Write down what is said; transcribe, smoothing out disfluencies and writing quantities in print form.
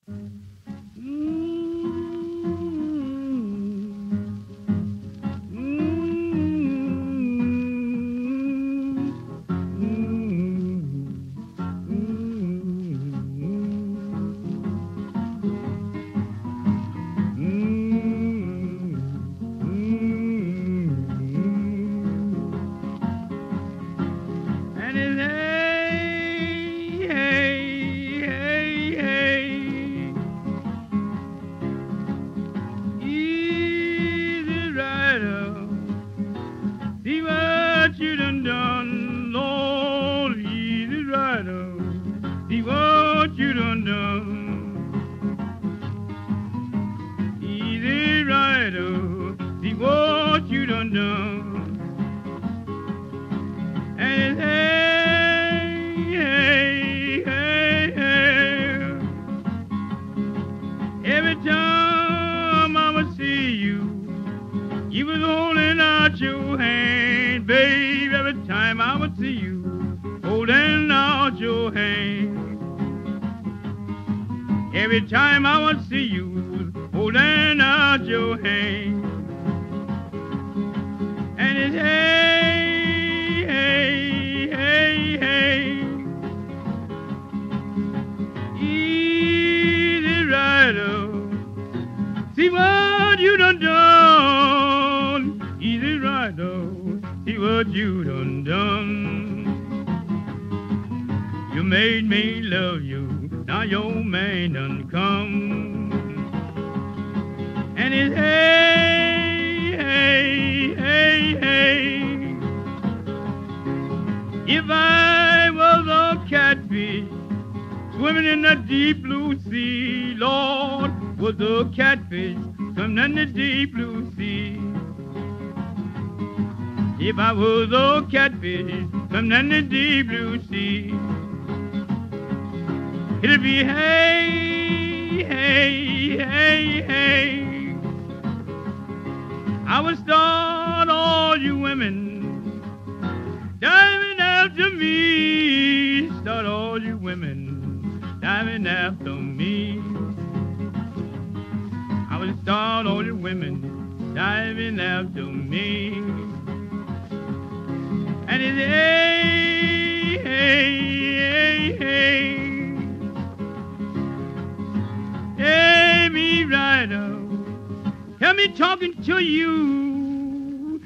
Every time I would see you holding out your hand. And it's hey, hey, hey, hey. Easy rider, see what you done done. Easy rider, see what you done done. You made me love you. Now your man done come. And it's hey, hey, hey, hey. If I was a catfish swimming in the deep blue sea, Lord, was a catfish swimming in the deep blue sea. If I was a catfish swimming in the deep blue sea, it'll be hey, hey, hey, hey. I would start all you women diving after me. Start all you women diving after me. I would start all you women diving after me. And it's hey, hey, hey, hey. Hey, me rider, hear me talking to you.